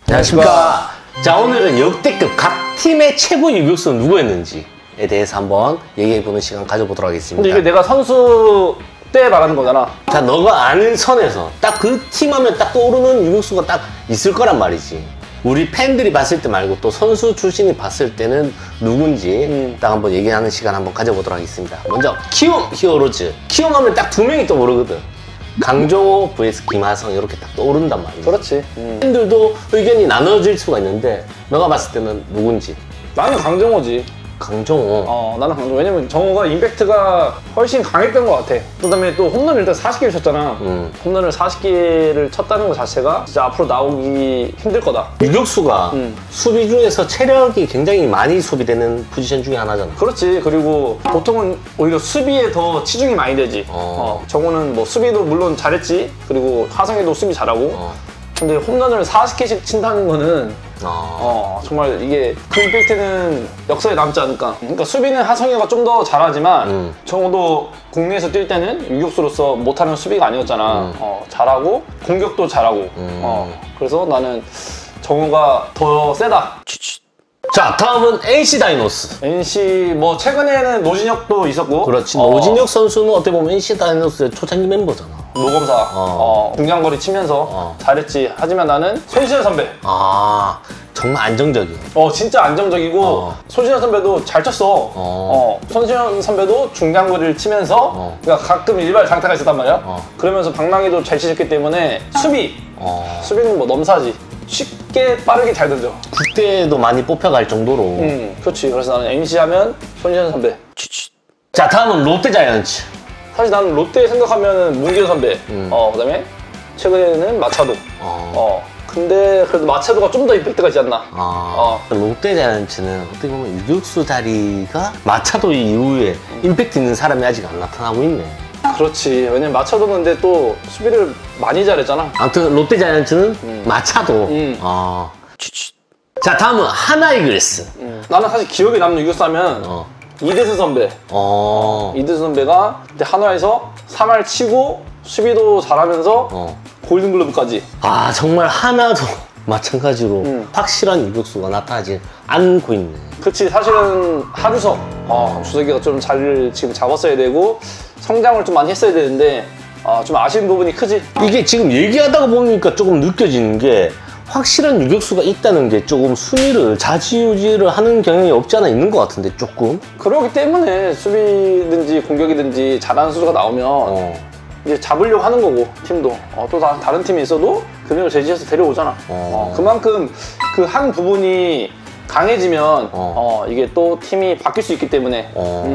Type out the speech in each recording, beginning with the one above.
안녕하십니까. 자, 오늘은 역대급 각 팀의 최고 유격수는 누구였는지에 대해서 한번 얘기해보는 시간 가져보도록 하겠습니다. 근데 이게 내가 선수 때 말하는 거잖아. 자, 너가 아는 선에서 딱 그 팀 하면 딱 떠오르는 유격수가 딱 있을 거란 말이지. 우리 팬들이 봤을 때 말고 또 선수 출신이 봤을 때는 누군지 딱 한번 얘기하는 시간 한번 가져보도록 하겠습니다. 먼저 키움 히어로즈. 키움 하면 딱 두 명이 떠오르거든. 강정호 vs 김하성 이렇게 딱 떠오른단 말이지. 그렇지. 팬들도 의견이 나눠질 수가 있는데 너가 봤을 때는 누군지. 나는 강정호지. 강정호. 나는 강정호. 왜냐면 정호가 임팩트가 훨씬 강했던 것 같아. 그 다음에 또 홈런을 일단 40개를 쳤잖아. 홈런을 40개를 쳤다는 것 자체가 진짜 앞으로 나오기 힘들 거다. 유격수가 수비 중에서 체력이 굉장히 많이 소비되는 포지션 중에 하나잖아. 그렇지. 그리고 보통은 오히려 수비에 더 치중이 많이 되지. 정호는 뭐 수비도 물론 잘했지. 그리고 하성이도 수비 잘하고. 근데 홈런을 40개씩 친다는 거는 정말 이게 그 임팩트는 역사에 남지 않을까. 그러니까 수비는 하성이가 좀 더 잘하지만 정호도 국내에서 뛸 때는 유격수로서 못하는 수비가 아니었잖아. 잘하고 공격도 잘하고. 그래서 나는 정호가 더 세다. 자, 다음은 NC 다이노스. NC 뭐 최근에는 노진혁도 있었고. 그렇지. 노진혁 선수는 어떻게 보면 NC 다이노스의 초창기 멤버잖아. 노검사 중장거리 치면서 잘했지. 하지만 나는 손시현 선배. 정말 안정적이야. 진짜 안정적이고 손시현 선배도 잘 쳤어. 손시현 선배도 중장거리를 치면서 그러니까 가끔 일발 장타가 있었단 말이야. 그러면서 방망이도 잘 치셨기 때문에 수비는 뭐 넘사지. 쉽게 빠르게 잘 던져. 국대에도 많이 뽑혀갈 정도로. 그렇지. 그래서 나는 NC 하면 손시현 선배. 자, 다음은 롯데 자이언츠. 사실 나는 롯데 생각하면은 문기현 선배. 그다음에 최근에는 마차도. 근데 그래도 마차도가 좀 더 임팩트가 있지 않나. 롯데 자이언츠는 어떻게 보면 유격수 자리가 마차도 이후에 임팩트 있는 사람이 아직 안 나타나고 있네. 그렇지. 왜냐면 마차도는 근데 또 수비를 많이 잘했잖아. 아무튼 롯데 자이언츠는 마차도. 자, 다음은 하나 이글스. 나는 사실 기억에 남는 유격수 하면 이대수 선배. 이대수 선배가 그때 한화에서 3할 치고 수비도 잘하면서 골든글러브까지. 정말 하나도 마찬가지로 확실한 유격수가 나타나지 않고 있네. 그렇지. 사실은 하주석 주석이가 좀 자리를 지금 잡았어야 되고 성장을 좀 많이 했어야 되는데 좀 아쉬운 부분이 크지. 이게 지금 얘기하다가 보니까 조금 느껴지는 게 확실한 유격수가 있다는 게 조금 순위를 좌지우지를 하는 경향이 없지 않아 있는 것 같은데 조금. 그러기 때문에 수비든지 공격이든지 잘하는 선수가 나오면 이제 잡으려고 하는 거고 팀도 또 다른 팀이 있어도 금액을 제시해서 데려오잖아. 그만큼 그 한 부분이 강해지면 이게 또 팀이 바뀔 수 있기 때문에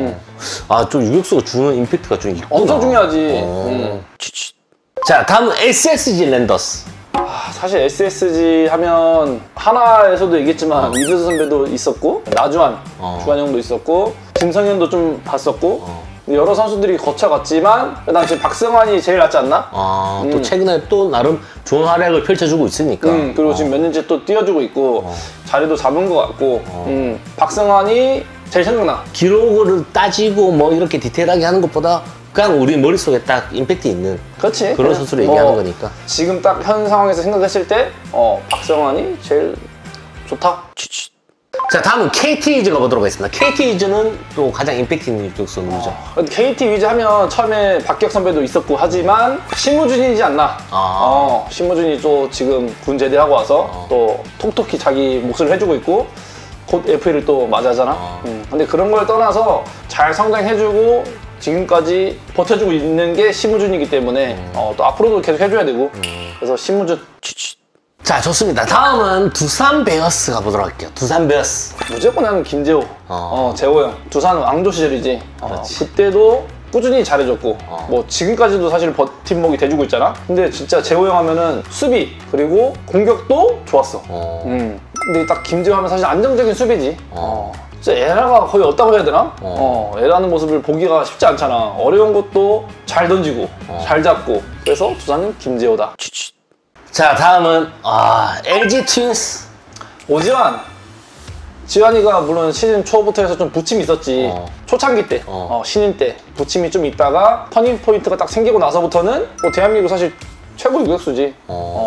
좀 유격수가 주는 임팩트가 좀 있구나. 엄청 중요하지. 자, 다음은 SSG 랜더스. 사실 SSG 하면 하나에서도 얘기했지만 이대수 선배도 있었고 나주환, 주한 형도 있었고 김성현도 좀 봤었고 여러 선수들이 거쳐갔지만 난 지금 박승환이 제일 낫지 않나? 또 최근에 또 나름 좋은 활약을 펼쳐주고 있으니까. 그리고 지금 몇 년째 또 뛰어주고 있고 자리도 잡은 것 같고 박승환이 제일 생각나. 기록을 따지고 뭐 이렇게 디테일하게 하는 것보다 그냥 우리 머릿속에 딱 임팩트 있는 그렇지. 그런 선수를 얘기하는 거니까. 지금 딱 현 상황에서 생각했을 때 박승환이 제일 좋다. 자, 다음은 KT 위즈 가보도록 하겠습니다. KT 위즈는 또 가장 임팩트 있는 유격수 누구죠? KT 위즈 하면 처음에 박기혁 선배도 있었고 하지만 심우준이지 않나. 심우준이 또 지금 군 제대하고 와서 또 톡톡히 자기 몫을 해주고 있고 곧 FA를 또 맞이하잖아. 근데 그런 걸 떠나서 잘 성장해주고 지금까지 버텨주고 있는 게 심우준이기 때문에 또 앞으로도 계속 해줘야 되고 그래서 심우준. 자, 좋습니다. 다음은 두산 베어스 가보도록 할게요. 두산 베어스. 무조건 나는 김재호, 재호 형. 두산 왕조 시절이지. 그때도 꾸준히 잘해줬고 뭐 지금까지도 사실 버팀목이 돼주고 있잖아. 근데 진짜 재호 형 하면은 수비 그리고 공격도 좋았어. 근데 딱 김재호 하면 사실 안정적인 수비지. 진짜 에라가 거의 없다고 해야 되나? 에라는 모습을 보기가 쉽지 않잖아. 어려운 것도 잘 던지고 잘 잡고. 그래서 두산은 김재호다. 자, 다음은 LG 트윈스. 오지환. 지환이가 물론 시즌 초부터 해서 좀 부침이 있었지. 초창기 때, 신인 때 부침이 좀 있다가 터닝 포인트가 딱 생기고 나서부터는 뭐 대한민국 사실 최고 유격수지.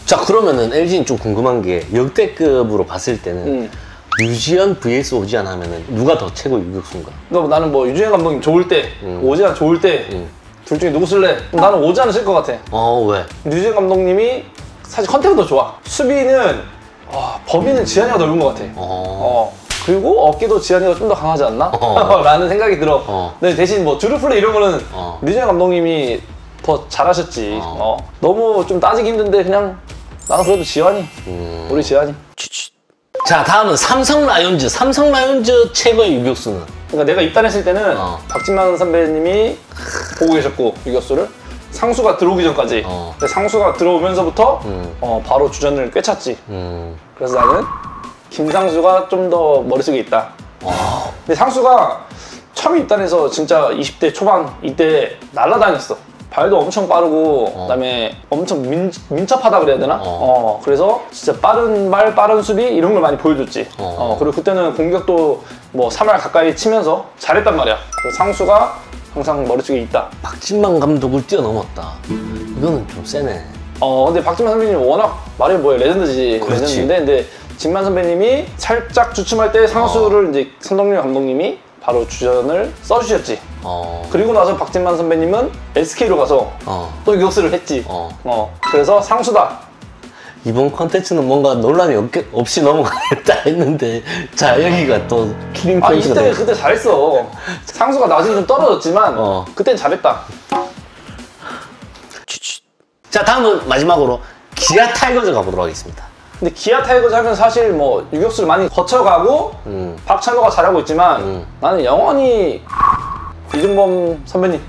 자, 그러면은 LG는 좀 궁금한 게 역대급으로 봤을 때는 류지현 vs 오지환 하면은 누가 더 최고 유격수인가? 그러니까 나는 뭐 유지현 감독님 좋을 때, 오지환 좋을 때 둘 중에 누구 쓸래? 나는 오지환을 쓸 것 같아. 왜? 류지현 감독님이 사실 컨택은 더 좋아. 수비는 범위는 지한이가 넓은 것 같아. 그리고 어깨도 지한이가 좀 더 강하지 않나? 라는 생각이 들어. 근데 대신 뭐 드루플레이 이런 거는 류지현 감독님이 더 잘하셨지. 너무 좀 따지기 힘든데 그냥 나는 그래도 지한이. 우리 지한이. 자, 다음은 삼성 라이온즈 최고의 유격수는? 그러니까 내가 입단했을 때는 박진만 선배님이 보고 계셨고 유격수를 상수가 들어오기 전까지. 근데 상수가 들어오면서부터 바로 주전을 꿰찼지. 그래서 나는 김상수가 좀 더 머릿속에 있다. 근데 상수가 처음 입단해서 진짜 20대 초반 이때 날아다녔어. 발도 엄청 빠르고 그다음에 엄청 민첩하다 그래야 되나? 그래서 진짜 빠른 발, 빠른 수비 이런 걸 많이 보여줬지. 그리고 그때는 공격도 뭐 3할 가까이 치면서 잘했단 말이야. 그래서 상수가 항상 머릿속에 있다. 박진만 감독을 뛰어넘었다. 이거는 좀 세네. 근데 박진만 선배님 워낙 말이 뭐야 레전드지. 그렇지. 레전드인데 근데 진만 선배님이 살짝 주춤할 때 상수를 이제 선동열 감독님이 바로 주전을 써주셨지. 그리고 나서 박진만 선배님은 SK로 가서 또 유격수를 했지. 그래서 상수다. 이번 컨텐츠는 뭔가 논란이 없이 넘어가겠다 했는데 자, 여기가 또 키링 포인트가 이때 그때 잘했어. 상수가 나중에 좀 떨어졌지만 그땐 잘했다. 자, 다음은 마지막으로 기아 타이거즈 가보도록 하겠습니다. 근데 기아 타이거즈 하면 사실 뭐 유격수를 많이 거쳐가고 박찬호가 잘하고 있지만 나는 영원히 이종범 선배님.